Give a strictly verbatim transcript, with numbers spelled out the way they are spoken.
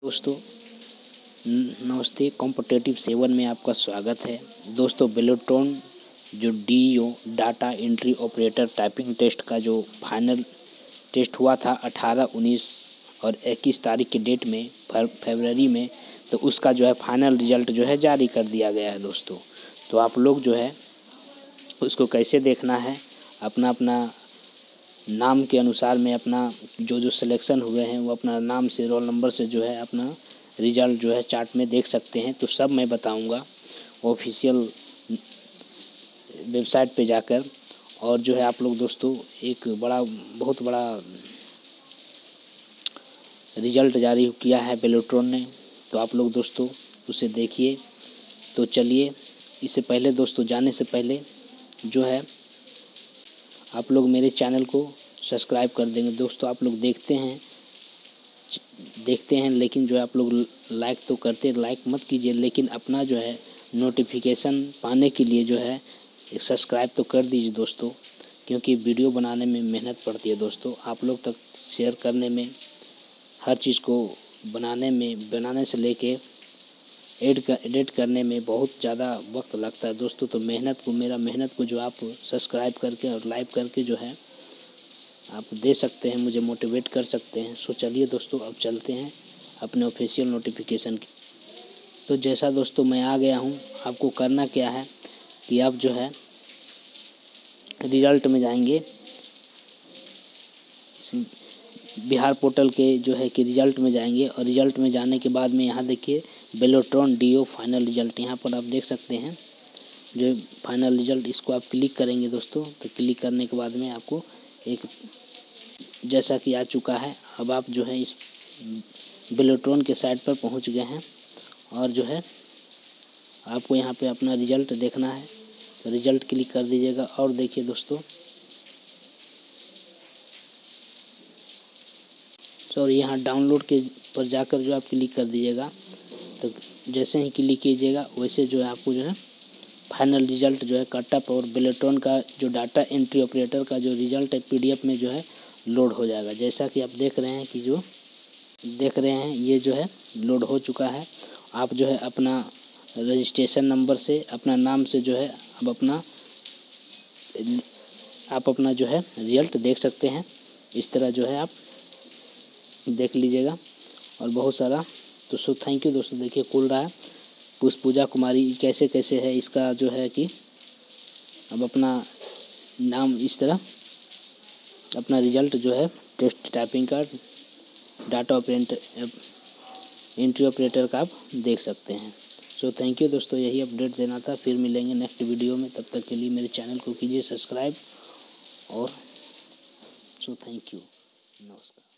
दोस्तों न- नमस्ते। कॉम्पिटिटिव सेवन में आपका स्वागत है। दोस्तों बेलोट्रॉन जो DEO data entry operator typing test का जो फाइनल टेस्ट हुआ था अठारह, उन्नीस और इक्कीस तारीख के डेट में फरवरी में, तो उसका जो है फाइनल रिजल्ट जो है जारी कर दिया गया है दोस्तों। तो आप लोग जो है उसको कैसे देखना है, अपना अपना नाम के अनुसार में अपना जो जो सिलेक्शन हुए हैं वो अपना नाम से रोल नंबर से जो है अपना रिजल्ट जो है चार्ट में देख सकते हैं। तो सब मैं बताऊंगा ऑफिशियल वेबसाइट पे जाकर। और जो है आप लोग दोस्तों एक बड़ा बहुत बड़ा रिजल्ट जारी किया है बेलोट्रॉन ने, तो आप लोग दोस्तों उसे देखिए। तो चलिए, इससे पहले दोस्तों जाने से पहले जो है आप लोग मेरे चैनल को सब्सक्राइब कर देंगे। दोस्तों आप लोग देखते हैं देखते हैं लेकिन जो है आप लोग लाइक तो करते, लाइक मत कीजिए, लेकिन अपना जो है नोटिफिकेशन पाने के लिए जो है सब्सक्राइब तो कर दीजिए दोस्तों, क्योंकि वीडियो बनाने में मेहनत पड़ती है दोस्तों। आप लोग तक शेयर करने में, हर चीज़ को बनाने में बनाने से लेके एड कर एडिट करने में बहुत ज़्यादा वक्त लगता है दोस्तों। तो मेहनत को मेरा मेहनत को जो आप सब्सक्राइब करके और लाइक करके जो है आप दे सकते हैं, मुझे मोटिवेट कर सकते हैं। सो चलिए दोस्तों अब चलते हैं अपने ऑफिशियल नोटिफिकेशन की। तो जैसा दोस्तों मैं आ गया हूँ, आपको करना क्या है कि आप जो है रिजल्ट में जाएंगे, बिहार पोर्टल के जो है कि रिजल्ट में जाएंगे। और रिजल्ट में जाने के बाद में यहाँ देखिए बेलोट्रॉन डीओ फाइनल रिजल्ट, यहाँ पर आप देख सकते हैं जो फाइनल रिजल्ट। इसको आप क्लिक करेंगे दोस्तों। तो क्लिक करने के बाद में आपको एक जैसा कि आ चुका है। अब आप जो है इस बेलोट्रॉन के साइट पर पहुंच गए हैं और जो है आपको यहाँ पे अपना रिजल्ट देखना है। तो रिजल्ट क्लिक कर दीजिएगा और देखिए दोस्तों, सॉरी यहाँ डाउनलोड के पर जाकर जो आप क्लिक कर दीजिएगा। तो जैसे ही क्लिक कीजिएगा वैसे जो है आपको जो है फाइनल रिजल्ट जो है कट अप और बेलोट्रॉन का जो डाटा एंट्री ऑपरेटर का जो रिजल्ट है पीडीएफ में जो है लोड हो जाएगा। जैसा कि आप देख रहे हैं कि जो देख रहे हैं ये जो है लोड हो चुका है। आप जो है अपना रजिस्ट्रेशन नंबर से, अपना नाम से जो है अब अपना आप अपना जो है रिजल्ट देख सकते हैं। इस तरह जो है आप देख लीजिएगा और बहुत सारा। तो सो थैंक यू दोस्तों। देखिए खुल रहा है, पुष्पूजा कुमारी कैसे कैसे है इसका जो है कि अब अपना नाम इस तरह अपना रिजल्ट जो है टेस्ट टाइपिंग का डाटा ऑपरेटर एंट्री ऑपरेटर का आप देख सकते हैं। सो थैंक यू दोस्तों, यही अपडेट देना था। फिर मिलेंगे नेक्स्ट वीडियो में, तब तक के लिए मेरे चैनल को कीजिए सब्सक्राइब। और सो थैंक यू, नमस्कार।